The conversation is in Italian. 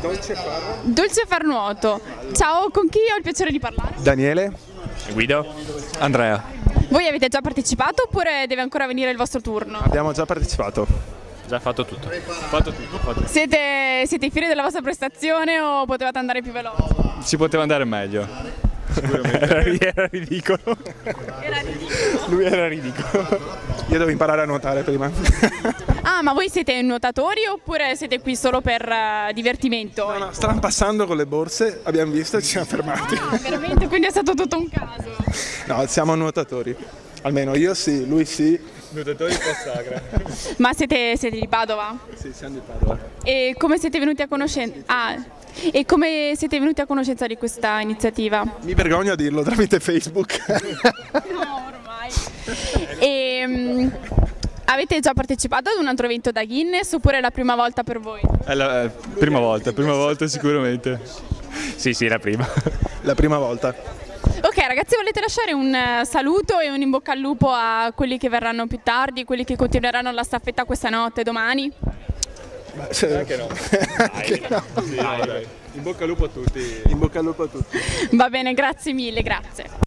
Dolce Far Nuoto. Ciao, con chi ho il piacere di parlare? Daniele. Guido. Andrea. Voi avete già partecipato oppure deve ancora venire il vostro turno? Abbiamo già partecipato. Già fatto tutto. Fatto tutto. Siete fieri della vostra prestazione o potevate andare più veloci? Si poteva andare meglio. Era ridicolo. Lui era ridicolo. Io devo imparare a nuotare prima. Ah, ma voi siete nuotatori oppure siete qui solo per divertimento? No, stavamo passando con le borse, abbiamo visto e ci siamo fermati. Ah, veramente? Quindi è stato tutto un caso. No, siamo nuotatori. Almeno io sì, lui sì. Nuotatori post-sacra. Ma siete di Padova? Sì, siamo di Padova. E come siete venuti a conoscenza? E come siete venuti a conoscenza di questa iniziativa? Mi vergogno a dirlo tramite Facebook. No, ormai. E, avete già partecipato ad un altro evento da Guinness oppure è la prima volta per voi? È la prima volta sicuramente. Sì, la prima. La prima volta. Ok ragazzi, volete lasciare un saluto e un in bocca al lupo a quelli che verranno più tardi, quelli che continueranno la staffetta questa notte, domani? Anche no. Anche no. Sì, dai. In bocca al lupo a tutti. In bocca al lupo a tutti. Va bene, grazie mille, grazie.